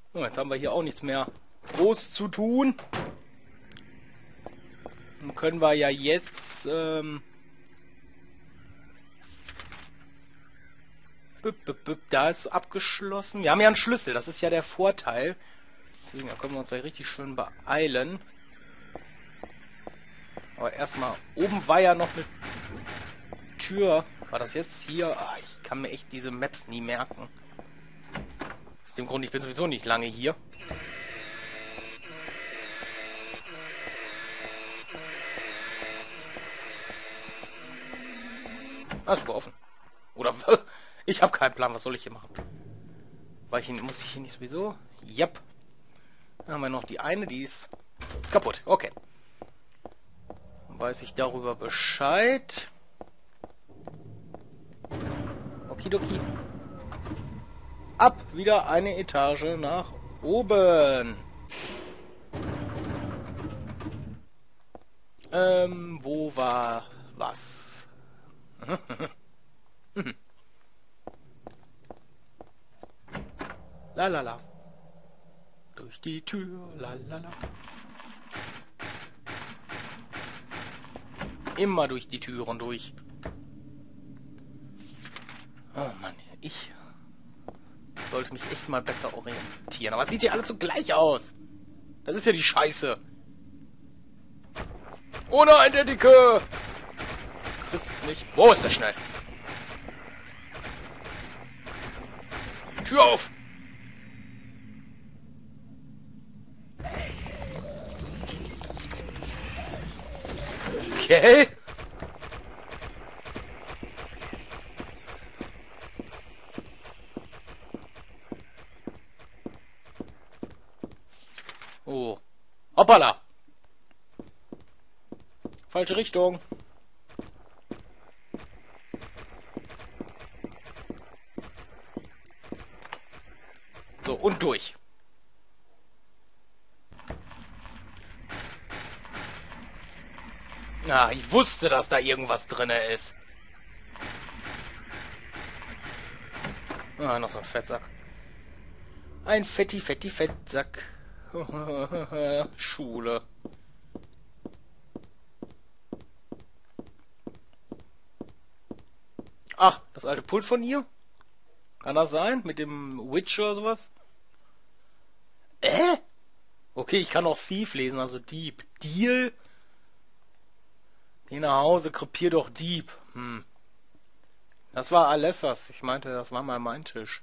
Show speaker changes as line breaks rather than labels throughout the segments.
So, jetzt haben wir hier auch nichts mehr groß zu tun. Dann können wir ja jetzt da ist abgeschlossen. Wir haben ja einen Schlüssel, das ist ja der Vorteil. Deswegen können wir uns gleich richtig schön beeilen. Aber erstmal, oben war ja noch eine Tür. War das jetzt hier? Ah, ich kann mir echt diese Maps nie merken. Aus dem Grund, ich bin sowieso nicht lange hier. Ah, super offen. Oder ich habe keinen Plan, was soll ich hier machen? Muss ich hier nicht sowieso? Yep. Dann haben wir noch die eine, die ist kaputt. Okay. Dann weiß ich darüber Bescheid. Okidoki. Ab, wieder eine Etage nach oben. Wo war was? La la la. Durch die Tür, la la la. Immer durch die Türen durch. Oh Mann, ich sollte mich echt mal besser orientieren. Aber es sieht ja alles so gleich aus. Das ist ja die Scheiße. Oh nein, der Dicke! Christ nicht. Wo ist der schnell? Tür auf! Okay. Oh. Hoppala. Falsche Richtung. So, und durch. Na, ich wusste, dass da irgendwas drin ist. Ah, noch so ein Fettsack. Ein Fettsack. Schule. Ach, das alte Pult von ihr? Kann das sein? Mit dem Witcher oder sowas? Okay, ich kann auch Thief lesen, also Dieb. Deal? Geh nach Hause, krepier doch Dieb. Das war Alessas. Ich meinte, das war mal mein Tisch.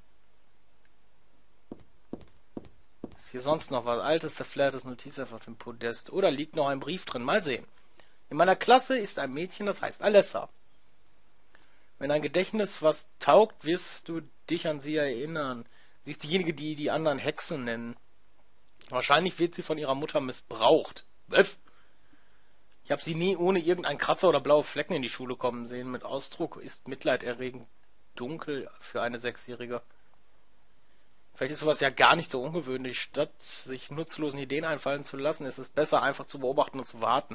Ist hier sonst noch was? Altes, zerfleertes Notizheft auf dem Podest. Oder liegt noch ein Brief drin? Mal sehen. In meiner Klasse ist ein Mädchen, das heißt Alessa. Wenn ein Gedächtnis was taugt, wirst du dich an sie erinnern. Sie ist diejenige, die die anderen Hexen nennen. Wahrscheinlich wird sie von ihrer Mutter missbraucht. Ich habe sie nie ohne irgendeinen Kratzer oder blaue Flecken in die Schule kommen sehen. Mit Ausdruck ist mitleiderregend dunkel für eine Sechsjährige. Vielleicht ist sowas ja gar nicht so ungewöhnlich. Statt sich nutzlosen Ideen einfallen zu lassen, ist es besser, einfach zu beobachten und zu warten.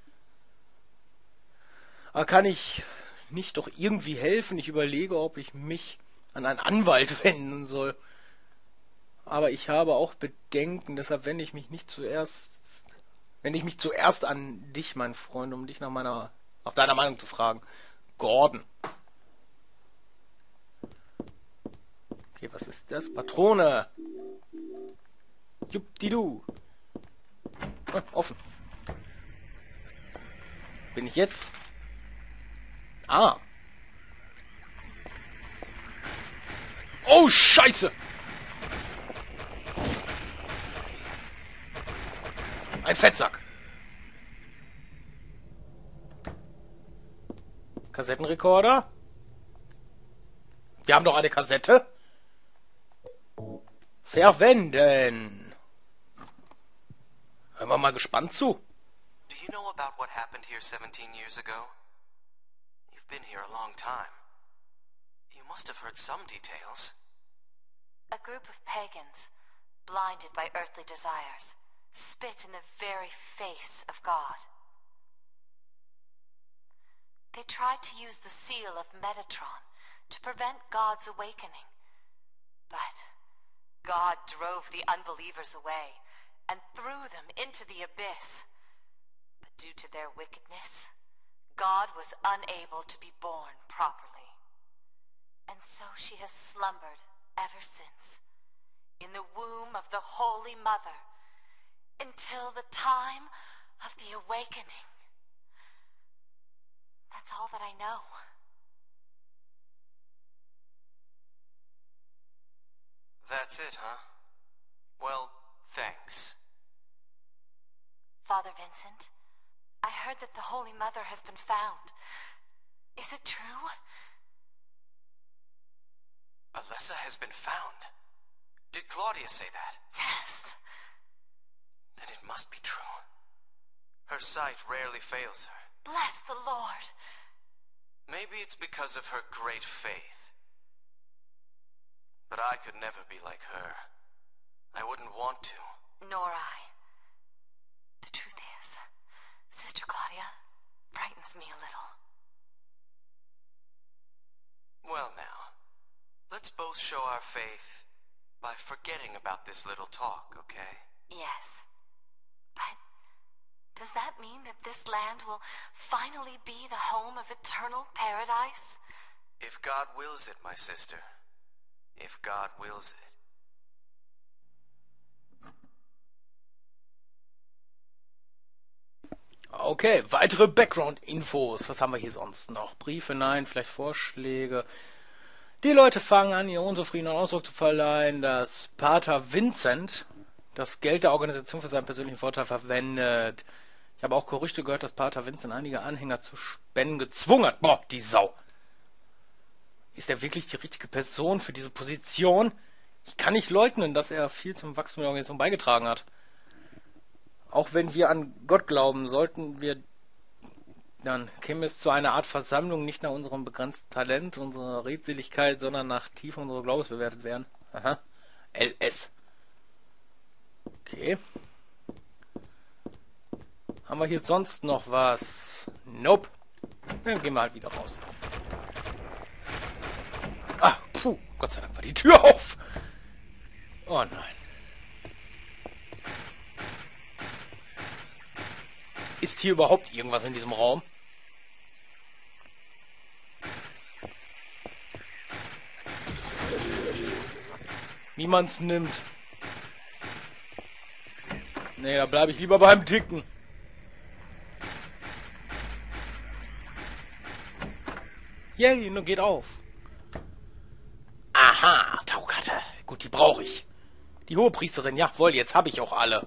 Aber kann ich nicht doch irgendwie helfen? Ich überlege, ob ich mich an einen Anwalt wenden soll. Aber ich habe auch Bedenken, deshalb wende ich mich zuerst an dich, mein Freund, um dich nach deiner Meinung zu fragen. Gordon. Okay, was ist das? Patrone. Juppdidu. Offen. Bin ich jetzt? Ah. Oh, Scheiße! Ein Fettsack. Kassettenrekorder? Wir haben doch eine Kassette. Verwenden. Hören wir mal gespannt zu.
Do you know about what happened here 17 years ago? You've been here a long time. You must have heard some details.
A group of pagans, blinded by earthly desires, spit in the very face of God. They tried to use the seal of Metatron to prevent God's awakening. But God God drove the unbelievers away and threw them into the abyss. But due to their wickedness, God was unable to be born properly. And so she has slumbered ever since, in the womb of the Holy Mother, until the time of the awakening. That's all that I know.
That's it, huh? Well, thanks.
Father Vincent, I heard that the Holy Mother has been found. Is it true?
Alessa has been found. Did Claudia say that?
Yes.
Then it must be true. Her sight rarely fails her.
Bless the Lord.
Maybe it's because of her great faith. But I could never be like her. I wouldn't want to.
Nor I. The truth is, Sister Claudia frightens me a little.
Well now, let's both show our faith by forgetting about this little talk, okay?
Yes. But does that mean that this land will finally be the home of eternal paradise?
If God wills it, my sister. If God wills it.
Okay, weitere Background-Infos. Was haben wir hier sonst noch? Briefe, nein, vielleicht Vorschläge. Die Leute fangen an, ihr unzufriedenen Ausdruck zu verleihen, dass Pater Vincent das Geld der Organisation für seinen persönlichen Vorteil verwendet. Ich habe auch Gerüchte gehört, dass Pater Vincent einige Anhänger zu spenden gezwungen hat. Boah, die Sau. Ist er wirklich die richtige Person für diese Position? Ich kann nicht leugnen, dass er viel zum Wachstum der Organisation beigetragen hat. Auch wenn wir an Gott glauben, dann käme es zu einer Art Versammlung nicht nach unserem begrenzten Talent, unserer Redseligkeit, sondern nach Tiefe unserer Glaubens bewertet werden. Aha. LS. Okay. Haben wir hier sonst noch was? Nope. Dann gehen wir halt wieder raus. Ah, puh. Gott sei Dank war die Tür auf. Oh nein. Ist hier überhaupt irgendwas in diesem Raum? Wie man's nimmt. Nee, da bleibe ich lieber beim Ticken. Yay, nur geht auf. Aha, Taukarte. Gut, die brauche ich. Die Hohepriesterin, jawohl, jetzt habe ich auch alle.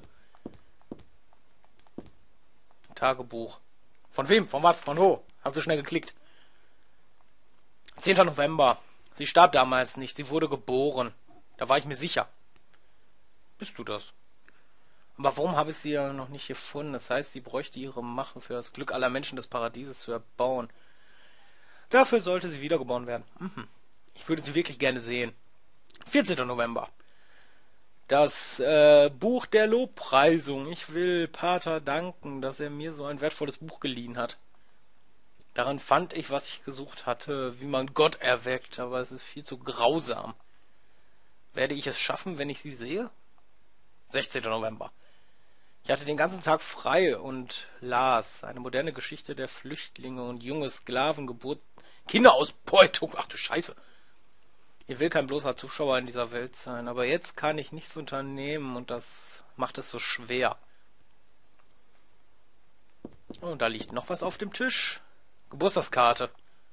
Tagebuch. Von wem? Von was? Von wo? Hab so schnell geklickt. 10. November. Sie starb damals nicht. Sie wurde geboren. Da war ich mir sicher. Bist du das? Aber warum habe ich sie ja noch nicht gefunden? Das heißt, sie bräuchte ihre Macht für das Glück aller Menschen des Paradieses zu erbauen. Dafür sollte sie wiedergeboren werden. Ich würde sie wirklich gerne sehen. 14. November. Das Buch der Lobpreisung. Ich will Pater danken, dass er mir so ein wertvolles Buch geliehen hat. Daran fand ich, was ich gesucht hatte, wie man Gott erweckt, aber es ist viel zu grausam. Werde ich es schaffen, wenn ich sie sehe? 16. November. Ich hatte den ganzen Tag frei und las eine moderne Geschichte der Flüchtlinge und junge Sklavengeburt, Kinderausbeutung. Ach du Scheiße. Ich will kein bloßer Zuschauer in dieser Welt sein, aber jetzt kann ich nichts unternehmen und das macht es so schwer. Oh, da liegt noch was auf dem Tisch. Geburtstagskarte.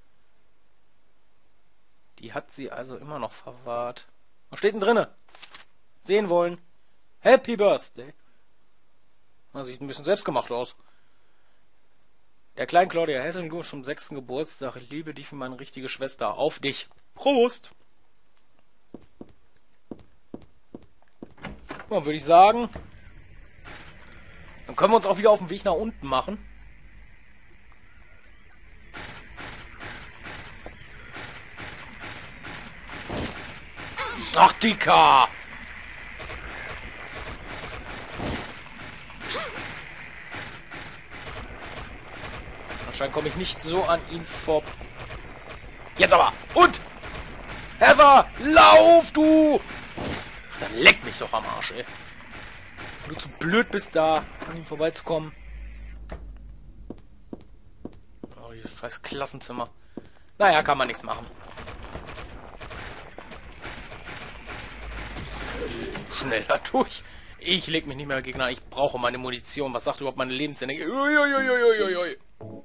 Die hat sie also immer noch verwahrt. Was steht denn drinne? Sehen wollen. Happy Birthday. Das sieht ein bisschen selbstgemacht aus. Der kleinen Claudia, herzlichen Glückwunsch zum 6. Geburtstag. Ich liebe dich wie meine richtige Schwester. Auf dich. Prost! Ja, würde ich sagen, dann können wir uns auch wieder auf den Weg nach unten machen. Ach, Dicker! Anscheinend komme ich nicht so an ihn vor. Jetzt aber! Und! Heather! Lauf, du! Ach, dann Leck mich doch am Arsch, ey. Wenn du zu blöd bist, da an ihm vorbeizukommen. Oh, dieses scheiß Klassenzimmer. Naja, kann man nichts machen. Schneller durch. Ich leg mich nicht mehr Gegner an. Ich brauche meine Munition. Was sagt überhaupt meine Lebensenergie? Uiuiuiuiui.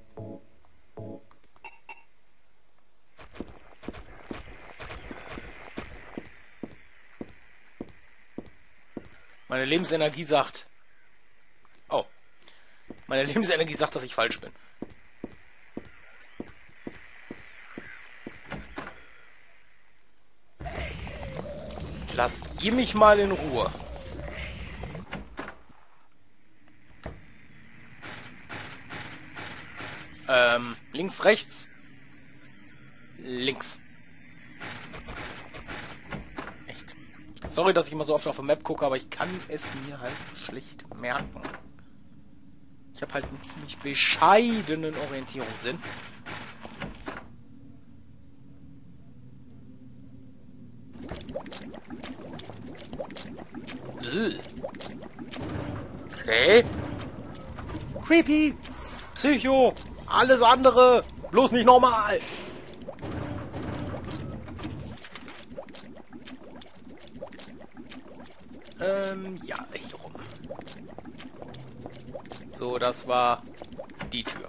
Meine Lebensenergie sagt... Oh. Meine Lebensenergie sagt, dass ich falsch bin. Lasst ihr mich mal in Ruhe. Links, rechts. Links. Echt. Sorry, dass ich immer so oft auf der Map gucke, aber ich kann es mir halt schlicht merken. Ich habe halt einen ziemlich bescheidenen Orientierungssinn. Okay. Creepy. Psycho. Alles andere. Bloß nicht normal. Ja, hier rum. So, das war die Tür.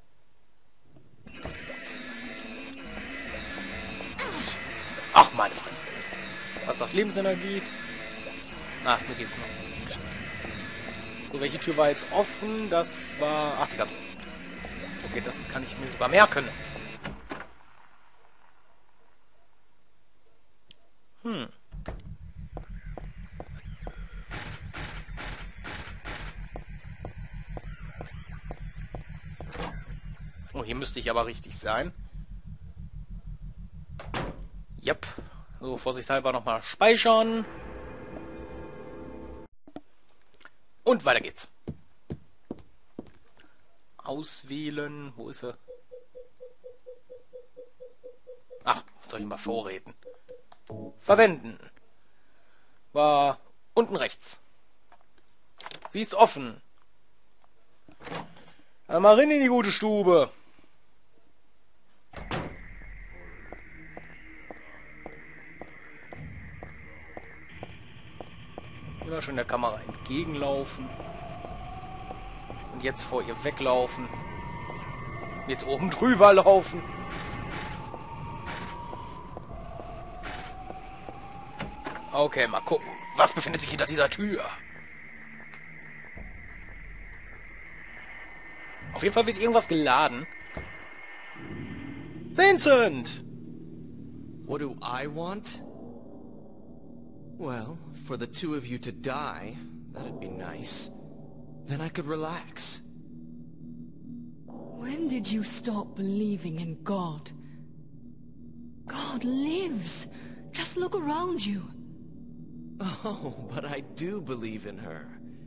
Ach, meine Fresse. Was sagt Lebensenergie? Ach, mir geht's noch gut. So, welche Tür war jetzt offen? Das war... Ach, die ganze... Okay, das kann ich mir sogar merken. Oh, hier müsste ich aber richtig sein. Yep. So, vorsichtshalber nochmal speichern. Und weiter geht's. Auswählen. Wo ist sie? Ach, soll ich mal vorräten? Verwenden. War unten rechts. Sie ist offen. Mal rein in die gute Stube. Immer schön der Kamera entgegenlaufen. Und jetzt vor ihr weglaufen. Jetzt oben drüber laufen. Okay, mal gucken. Was befindet sich hinter dieser Tür? Auf jeden Fall wird irgendwas geladen. Vincent!
What do I want? Well, for the two of you to die, that'd be nice. Then I could relax.
When did you stop believing in God? God lives. Just look around you.
Oh, but I do believe in her.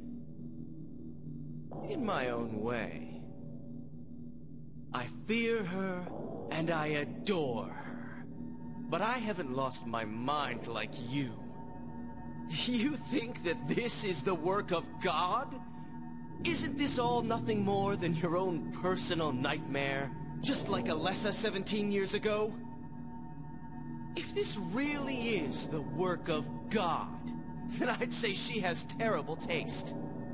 In my own way. I fear her, and I adore her. But I haven't lost my mind like you. You think that this is the work of God? Isn't this all nothing more than your own personal nightmare? Just like Alessa 17 years ago? If this really is the work of God, then I'd say she has terrible taste.